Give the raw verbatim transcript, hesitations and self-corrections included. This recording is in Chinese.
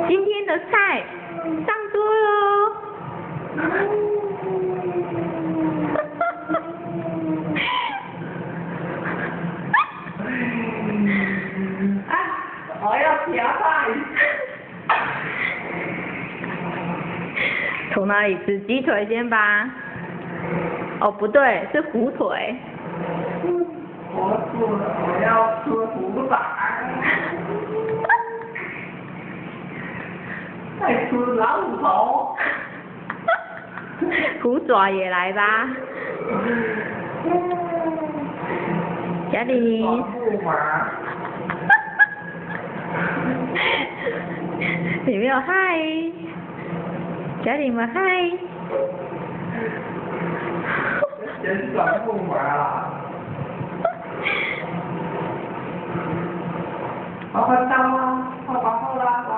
今天的菜上桌喽！ 啊，我要夹菜。 从哪里吃？鸡腿先吧。哦，不对，是虎腿。 我吃，我要吃虎仔。再吃老虎头。 虎爪也来吧。家里。 不玩。 有没有嗨？家里们嗨。 旋转木马啦。爸爸到啦，爸爸到啦。